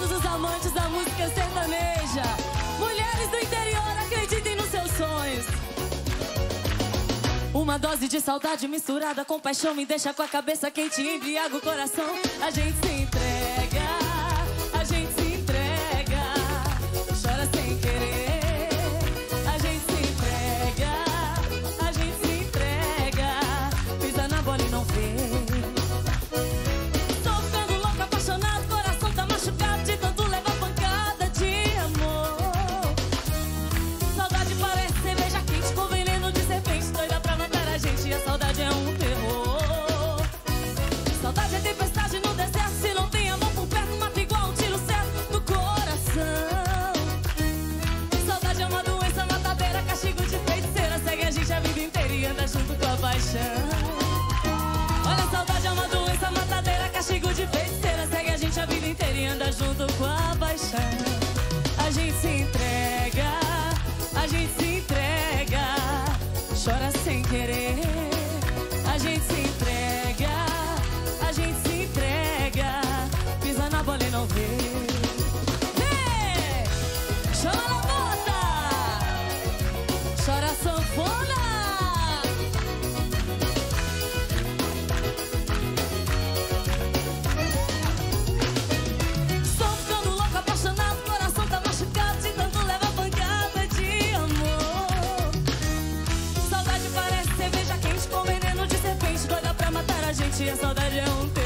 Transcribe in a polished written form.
todos os amantes da música sertaneja. Mulheres do interior, acreditem nos seus sonhos. Uma dose de saudade misturada com paixão me deixa com a cabeça quente e embriaga o coração. A gente se entrega, a gente se entrega, chora sem querer. A gente se entrega, a gente se entrega, pisa na bola e não vê. Tô ficando louco, apaixonado, coração tá machucado de tanto levar pancada de amor. Saudade parece cerveja quente com veneno de serpente, doida pra matar a gente, e a saudade é um terror. Saudade é tempestade no deserto, se não tem amor por perto, mata igual um tiro certo no coração. Saudade é uma doença matadeira, castigo de feiticeira, segue a gente a vida inteira e anda junto com a paixão. Olha, a saudade é uma doença matadeira, castigo de feiticeira, segue a gente a vida inteira e anda junto com a paixão. A gente se entrega, a gente se entrega, chora sem querer. A gente se entrega, a gente se entrega, pisa na bola e não vê. Vem! Chora na bota, chora sanfona. Estou ficando louco, apaixonado, coração tá machucado de tanto levar pancada de amor. Saudade parece cerveja quente com veneno de serpente, doida pra matar a gente, e a saudade é um